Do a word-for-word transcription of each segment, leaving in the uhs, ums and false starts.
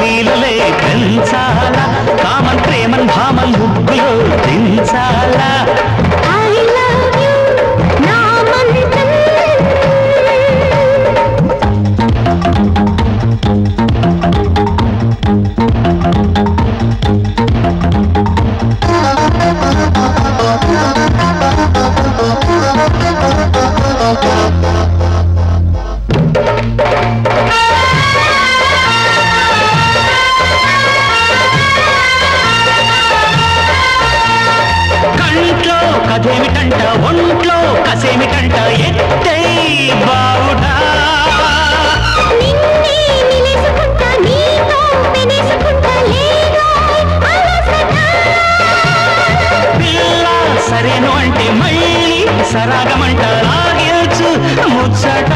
లీలలే పెంచాలా common ప్రేమన్ భామన్ ముగ్గులో దించాలా కథేమిటంట ఒంట్లో కసేమిటంట ఎత్తై బావుడా పిల్ల సరేను అంటే మళ్ళీ సరాగమంట లాగేల్చు ముచ్చట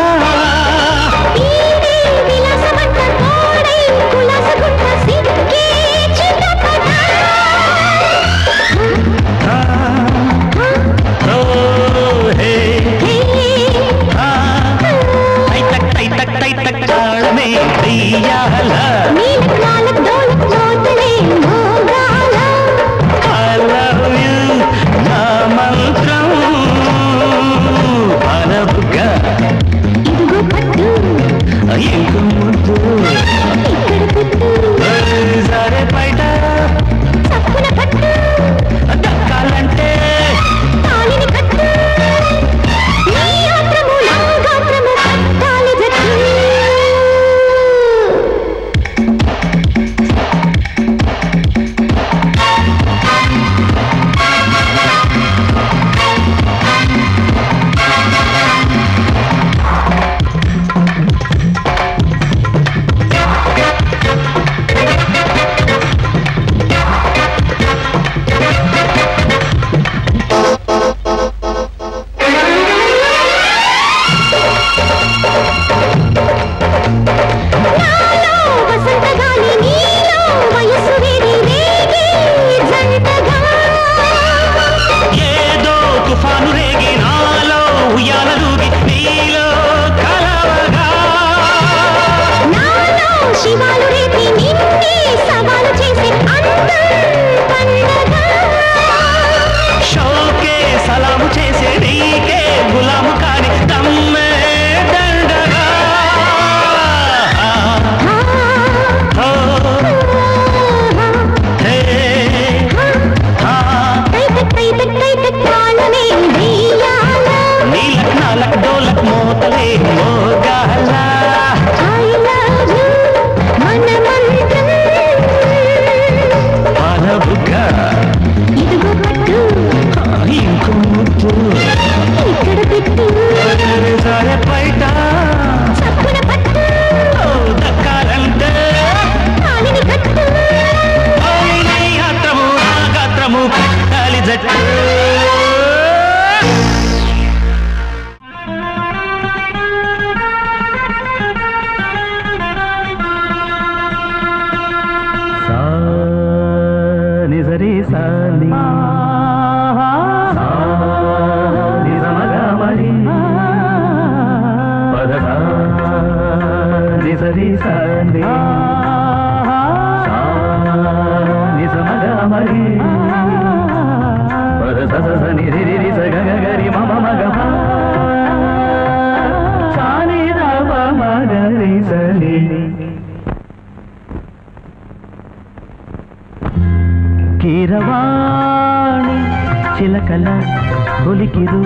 కీరవాణి చిలకల బొలికిరు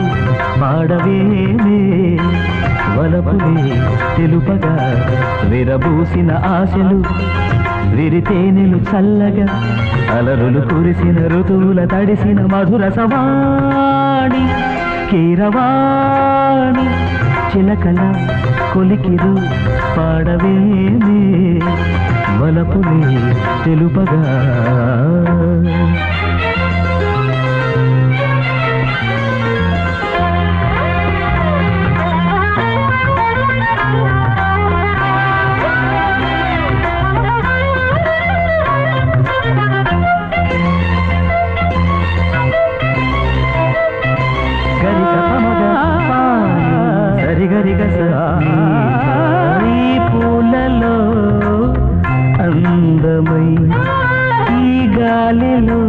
పాడవేమే వలపులే తెలుపగా విరబూసిన ఆశలు విరితేనెలు చల్లగా అలరులు కురిసిన ఋతువుల తడిసిన మధుర సవాణి కీరవాణి చిలకల కొలికిరు పాడవేమే వలపులే తెలుపగా పూలలో అందమై ఈ గాలిలో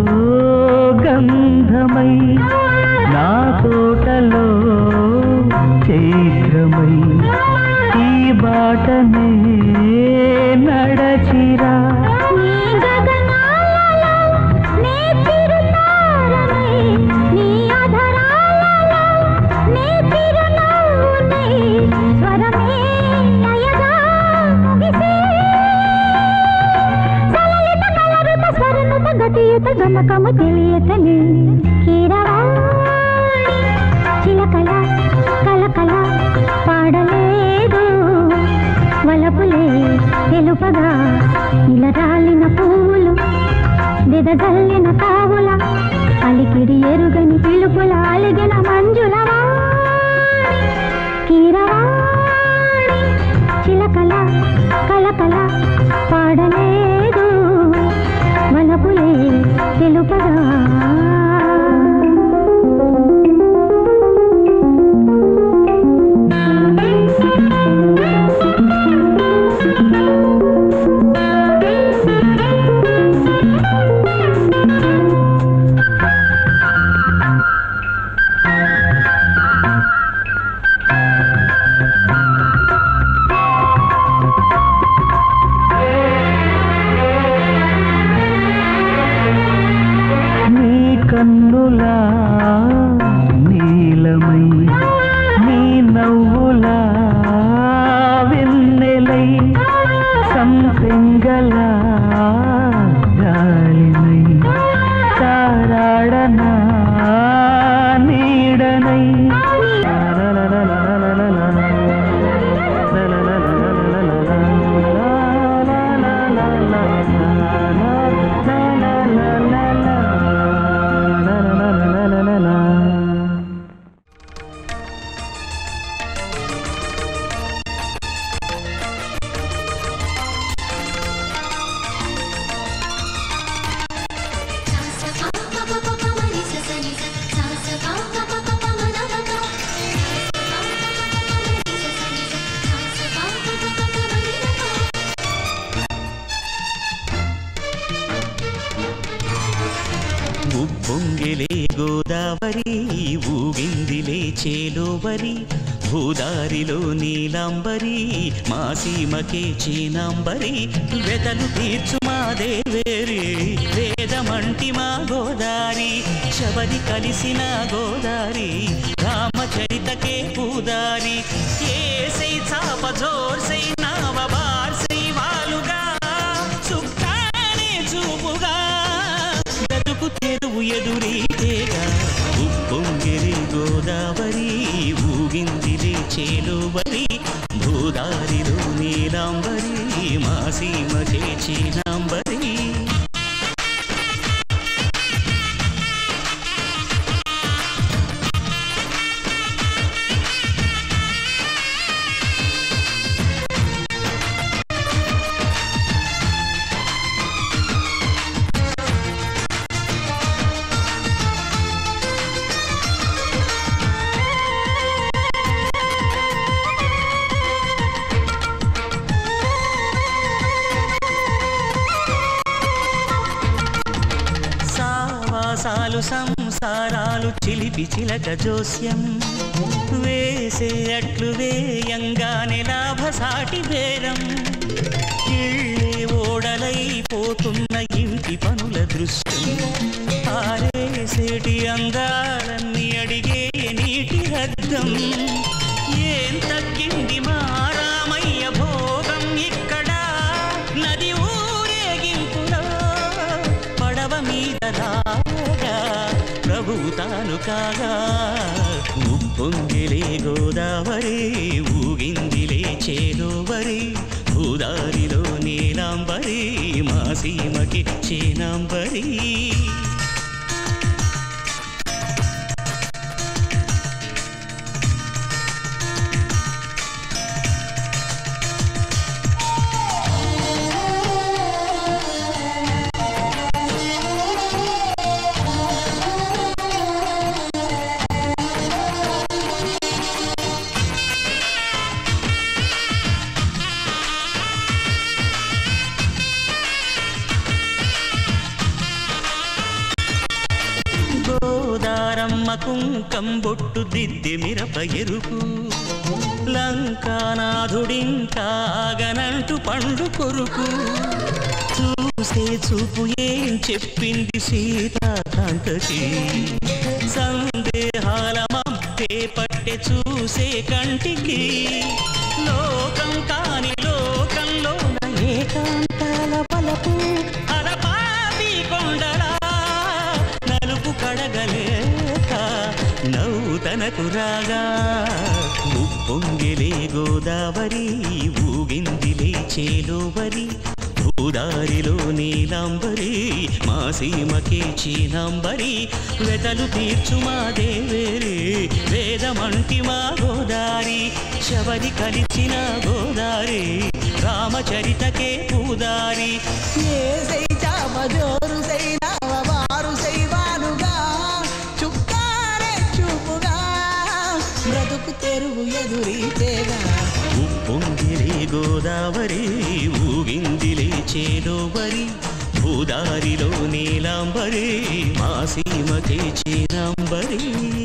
గంధమై నా తోటలో చైత్రమై ఈ బాటనే నడచిరా గమకము తెలియతలే కీరవాణి చిలకల కలకల పాడలేదు వలపులే తెలుపగా ఇలరాలిన పువ్వులు దిదజల్లిన తావుల అలికిడి ఎరుగని పిలుపుల అలిగిన మంజుల కీరవాణి చిలకల కలకల పాడలేదు వలపులే తెలుపగా కన్నులా నీలమై నీ నవ్వులా వెన్నెలై సంపెంగలా గాలినై తారాడనా నీడనై ఉప్పొంగిలే గోదావరి ఊగిందిలే చేలోవరి భూదారిలో నీలాంబరి మా సీమకే చీనాంబరి వెతలు తీర్చు మా దేవేరి వేదమంటి మా గోదారి శబరి కలిసిన గోదారి రామచరితకే పూదారి ఏసై చాప జోర్సై నావ బార్సై వాలుగా సుఖానే చూపుగా తెరువు ఎదురీతేగా ఉప్పొంగిరి గోదావరి ఊగిందిలే చేలోవరి భూదారిలో నీలాంబరి మా సీమకే చీనాంబరి సాలు సంసారాలు చిలిపి చిలక జోస్యం వేసే అట్లు వేయంగానే లాభసాటి బేరం ఇళ్ళే ఓడలైపోతున్న ఇంటి పనుల దృశ్యం ఆరేసేటి అందాలన్నీ అడిగే నీటి రద్దం ఏం తగ్గింది మా రామయ్య భోగం ఇక్కడ నది ఊరేగింపులో పడవ మీద ప్రభువు తాను కాగా ఉప్పొంగిలే గోదావరి ఊగిందిలే చేలోవరి భూదారిలో నీలాంబరి మా సీమకి చీనాంబరి కమ్మ కుంకం బొట్టు దిద్ది మిరప ఎరుపు లంకానాథుడింకాగనంటూ పండు కొరుకు చూసే చూపు ఏం చెప్పింది సీతాకాంతకి సందేహాల మబ్బే పట్టె చూసే కంటికి లోకం కాని లోకంలో ఏకాంతాల పలపు అలపాపి కొండలా నలుపు కడగలేక నవ్వుతనకు రాగా ఉప్పొంగిలే గోదావరి ఊగిందిలే చేలోవరి భూదారిలో నీలాంబరి మా సీమకే చీనాంబరి వెతలు తీర్చు మా దేవేరి వేదమంటి మా గోదారి శబరి కలిసిన గోదారి రామచరితకే పూదారి ఏ సై చామజోరు సై నవవారు సైవానుగా చుక్కారే చూపుగా బ్రతుకు తెరువు ఎదురీతేగా ఉప్పొంగిలే గోదావరి ఊగిందిలే చేలోవరి భూదారిలో నీలాంబరి మా సీమకే చీనాంబరి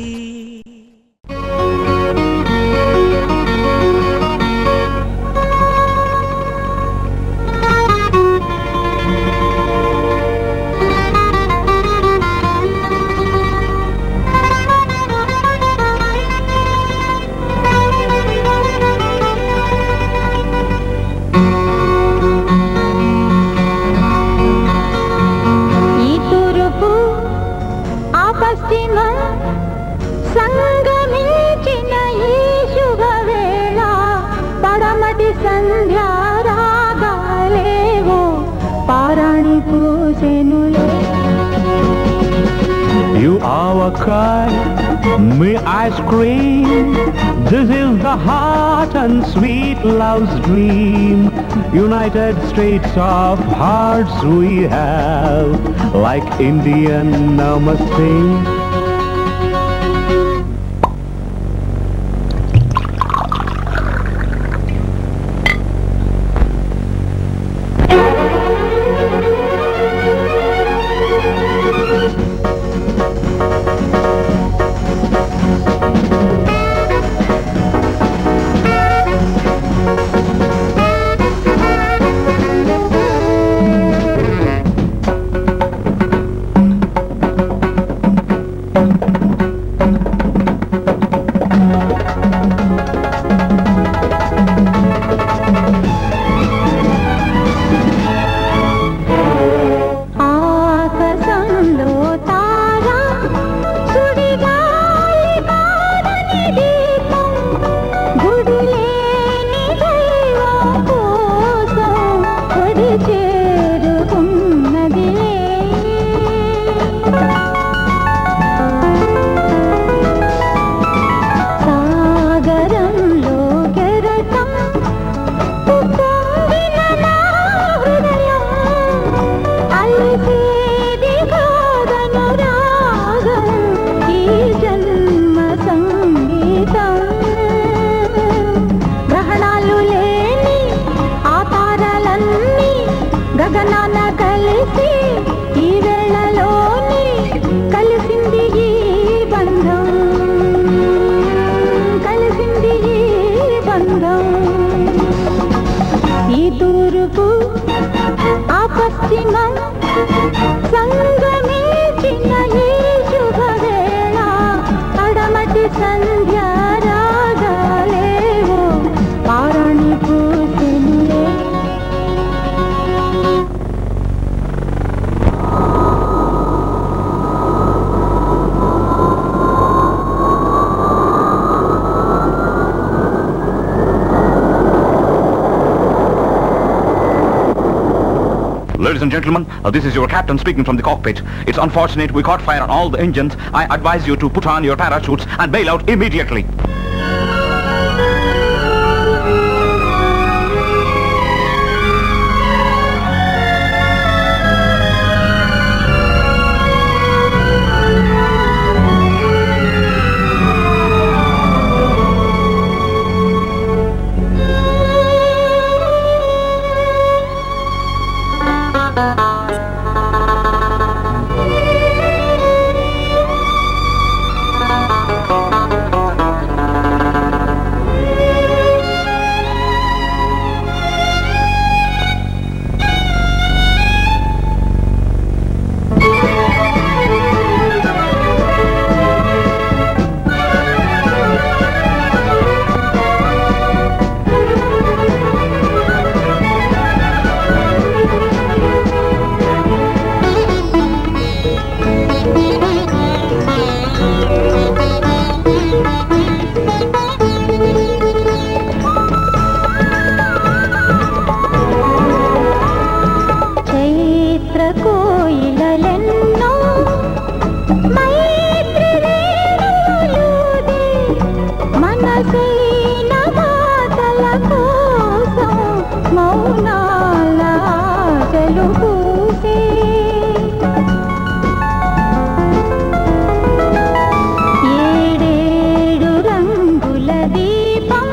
సంగమించిన ఈ శుభవేళ పడమటి సంధ్యా రాగాలేవో పారాణి పూసెనులే. You are a cry, may I scream? This is the heart and sweet love's dream. United States of hearts we have, like Indian namaste. Ladies and gentlemen, uh, this is your captain speaking from the cockpit. It's unfortunate we caught fire on all the engines. I advise you to put on your parachutes and bail out immediately. మధుర కోయిలెన్నో మైత్రి రేణులూది మనసైన మాటల కోసం మౌనాల ఆశలు పూసే ఏడేడు రంగుల దీపం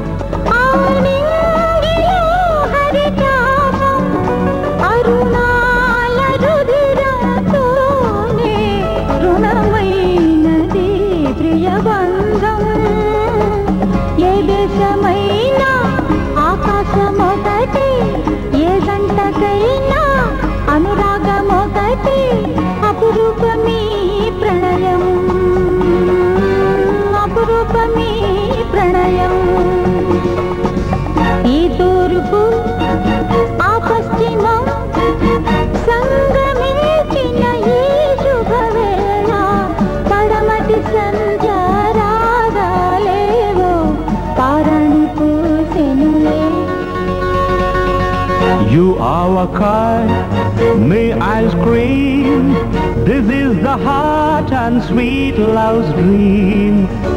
ఆనింగిలో హరితాపం అరుణాల రుధిరంతోనే రుణమైనది ప్రియబంధం ఏ దేశమైనా ఆకాశమొకటి ఏ జంటకైనా అనురాగమొకటి అపురూపమీ ప్రణయం అపురూపమీ ప్రణయం ఈ తూర్పు ఆ పశ్చిమం సంగమించిన ఈ శుభవేళ పడమటి సంధ్యారాగాలేవో పారణి పూసెనులే You are a kite, may I scream. This is the heart and sweet love's dream.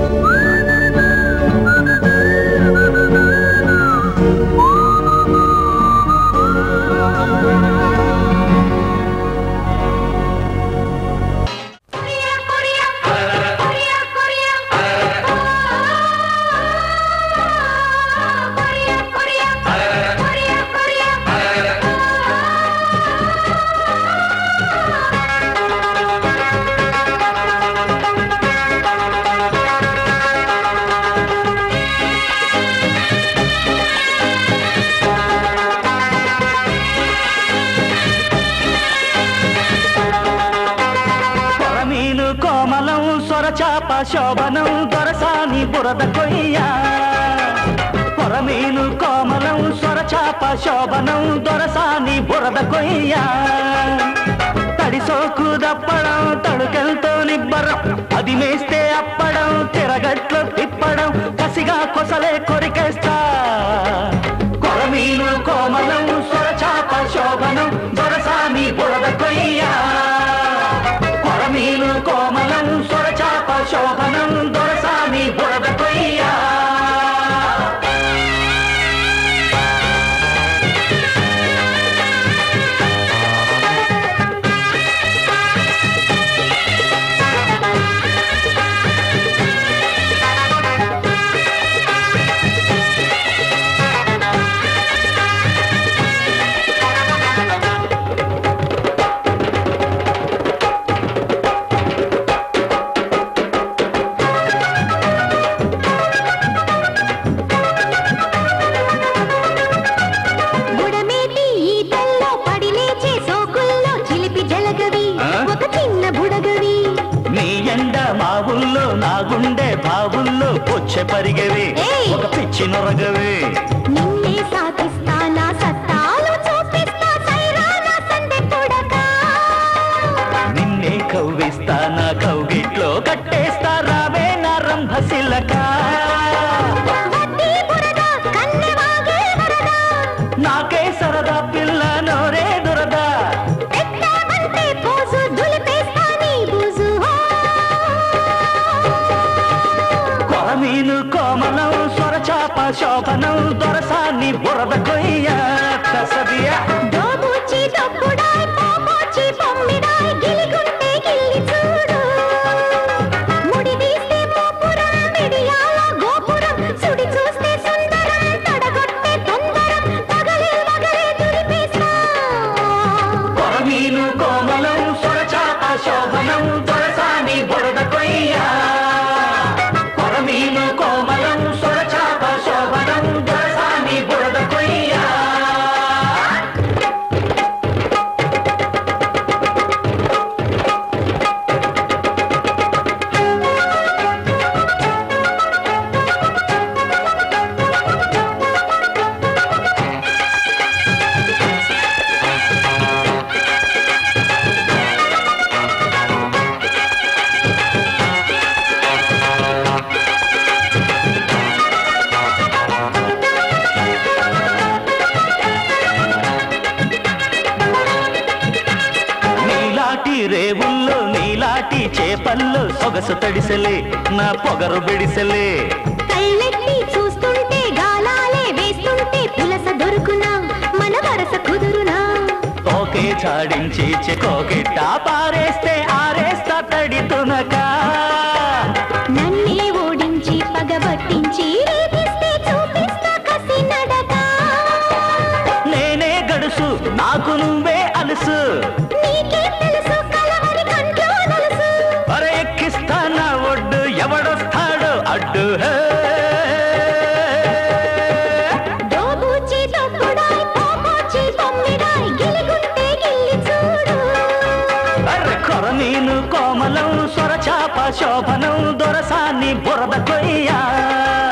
శోభనం దొరసాని బురద కొయ్య పొరమీను కోమలం స్వరచాప శోభనం దొరసాని బురద కొయ్య తడి సోకు దప్పడం తడుకెళ్తో నిబ్బరం అది మేస్తే అప్పడం తిరగట్లు తిప్పడం కసిగా కొసలే కొరికేస్తా కొరమీను కోమలం స్వరచాప శోభనం దొరసాని బురద కొయ్య కొరమీను కోమలం స్వరచాప శోభనం దొరసాని బురద కొయ్య పరిగవే ఒక పిచ్చి నొరగవే నిన్నే సాధిస్తానా సత్తాలు చూపిస్తా సైరానా సందే కొడక నిన్నే కవ్విస్తానా కౌగిట్లో కట్టేస్తా రావే నా రంభశిలక వడ్డీ బురద కన్నెవాగే వరద నాకే సరదా పిల్ల నోరే దురదా పెట్టావంటే పోజు దులిపేస్తా నీ బూజు కొరమీను కోమలం స్వరచాప శోభనం దొరసాని బురద కొయ్య కసదియా దోబూచి దొప్పుడాయ్ పోపోచి పొమ్మిడాయ్ గిలిగుంటే గిల్లి చూడు ముడి తీస్తే మోపురం మిడియాల గోపురం సుడి చూస్తే సుందరం తడగొట్టే తొందరం పగలే మగలే దులిపేస్తా కొరమీను కోమలం స్వరచాప శోభనం దొరసాని బురద కొయ్య కొరమీను కోమలం స్వరచాప శోభనం దొరసాని బురద కొయ్య రేవుల్లో నీలాటి చేపల్లో సొగసు తడిసెలే నా పొగరు బిడిసెలే కళ్ళెత్తి చూస్తుంటే గాలాలే వేస్తుంటే పులస దొరుకునా మన వరస కుదురునా ఓకే చాడించి చెకోకెట్ట పారేస్తే ఆరేస్తా తడి తునక నన్నే ఓడించి పగబట్టించి రేపిస్తే చూపిస్తా కసి నడక నేనే గడుసు నాకు నువ్వే అలుసు నీకే తెలుసు కలవరి కంట్లో నలుసు అరే ఎక్కిస్తా నా ఒడ్డు ఎవడొస్తాడు అడ్డు హే దోబూచి దొక్కుడాయ్ పోపోచి బొమ్మిడాయ్ గిలిగుంటే గిల్లి చూడు అరే కొరమీను కోమలం సొరచాప శోభనం దొరసాన్ని బురద కొయ్యా